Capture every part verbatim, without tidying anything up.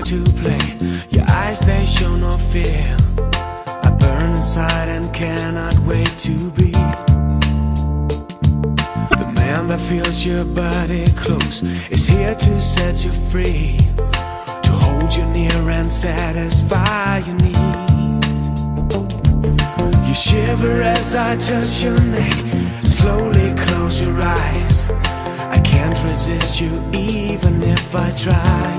to play. Your eyes, they show no fear. I burn inside and cannot wait to be the man that feels your body close, is here to set you free, to hold you near and satisfy your needs. You shiver as I touch your neck, slowly close your eyes. I can't resist you even if I try.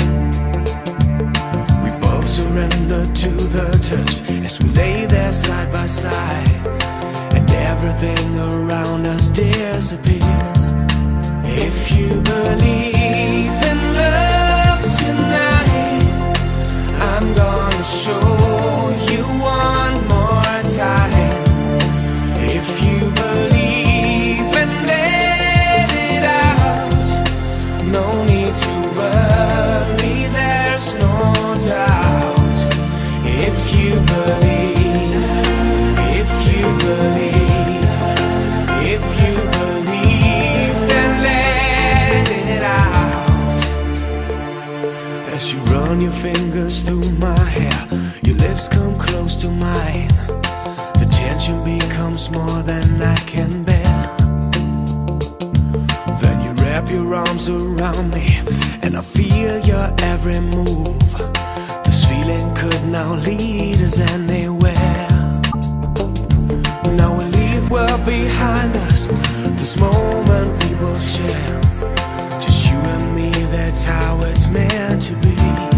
We both surrender to the touch as we lay there side by side, and everything around us disappears. If you believe in love tonight, I'm gonna show you one more time. If you believe and let it out, no need to worry, there's no doubt. If you believe, if you believe, if you believe, then let it out. As you run your fingers through my hair, your lips come close to mine. The tension becomes more than I can bear. Then you wrap your arms around me, and I feel your every move. This feeling could now lead us anywhere. Now we leave well behind us this moment we will share. Just you and me, that's how it's meant to be.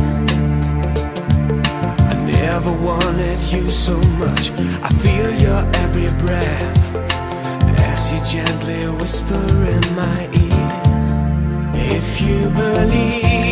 I never wanted you so much. I feel your every breath as you gently whisper in my ear. If you believe